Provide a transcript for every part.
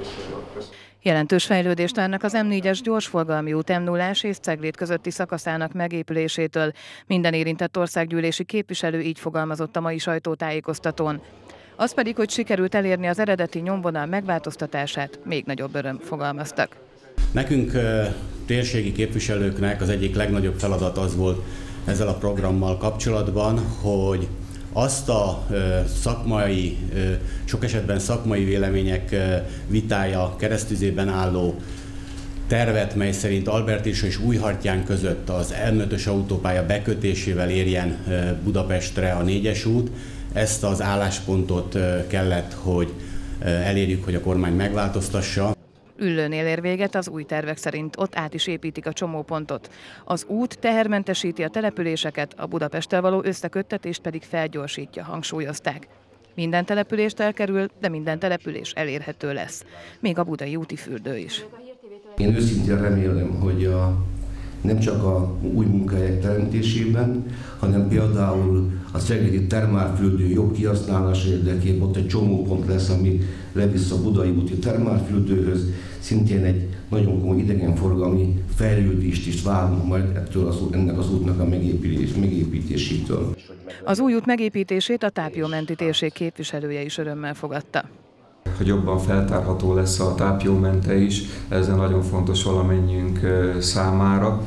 Jelentős fejlődést várnak az M4-es gyorsforgalmi út M0-ás és Cegléd közötti szakaszának megépülésétől. Minden érintett országgyűlési képviselő így fogalmazott a mai sajtótájékoztatón. Az pedig, hogy sikerült elérni az eredeti nyomvonal megváltoztatását, még nagyobb öröm, fogalmaztak. Nekünk térségi képviselőknek az egyik legnagyobb feladat az volt ezzel a programmal kapcsolatban, hogy azt a szakmai, sok esetben szakmai vélemények vitája keresztüzében álló tervet, mely szerint Albertisra és Újhartyán között az M5-ös autópálya bekötésével érjen Budapestre a 4-es út. Ezt az álláspontot kellett, hogy elérjük, hogy a kormány megváltoztassa. Üllőnél ér véget az új tervek szerint, ott át is építik a csomópontot. Az út tehermentesíti a településeket, a Budapesttel való összeköttetést pedig felgyorsítja, hangsúlyozták. Minden települést elkerül, de minden település elérhető lesz. Még a budai úti fürdő is. Én őszintén remélem, hogy nem csak a új munkahelyek teremtésében, hanem például a ceglédi termálfürdő jobb kihasználása érdekében ott egy csomópont lesz, ami levisz a budai úti termálfürdőhöz. Szintén egy nagyon komoly idegenforgalmi fejlődést is várunk majd ennek az útnak a megépítésétől. Az új út megépítését a Tápiómenti térség képviselője is örömmel fogadta. Hogy jobban feltárható lesz a Tápiómente is, ez nagyon fontos valamennyiünk számára.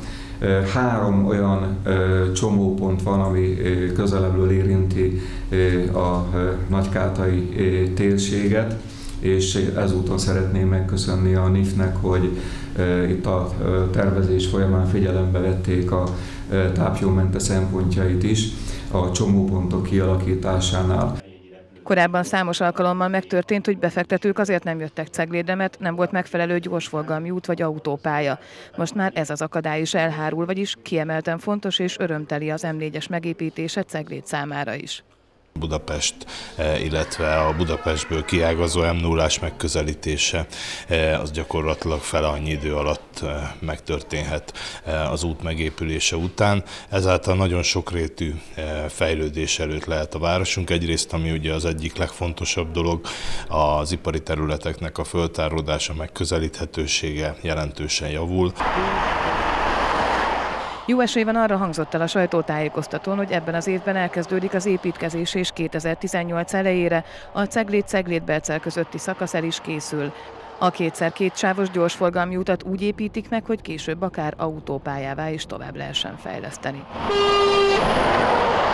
3 olyan csomópont van, ami közelebbről érinti a nagykátai térséget, és ezúton szeretném megköszönni a NIF-nek, hogy itt a tervezés folyamán figyelembe vették a Tápiómente szempontjait is a csomópontok kialakításánál. Korábban számos alkalommal megtörtént, hogy befektetők azért nem jöttek Ceglédre, mert nem volt megfelelő gyorsforgalmi út vagy autópálya. Most már ez az akadály is elhárul, vagyis kiemelten fontos és örömteli az M4-es megépítése Cegléd számára is. Budapest, illetve a Budapestből kiágazó M0-ás megközelítése az gyakorlatilag fele annyi idő alatt megtörténhet az út megépülése után. Ezáltal nagyon sokrétű fejlődés előtt lehet a városunk. Egyrészt, ami ugye az egyik legfontosabb dolog, az ipari területeknek a föltárolása, megközelíthetősége jelentősen javul. Jó esély van arra, hangzott el a sajtótájékoztatón, hogy ebben az évben elkezdődik az építkezés, és 2018 elejére a Cegléd-Cegléd-Bercel közötti szakasz el is készül. A 2x2 sávos gyorsforgalmi utat úgy építik meg, hogy később akár autópályává is tovább lehessen fejleszteni.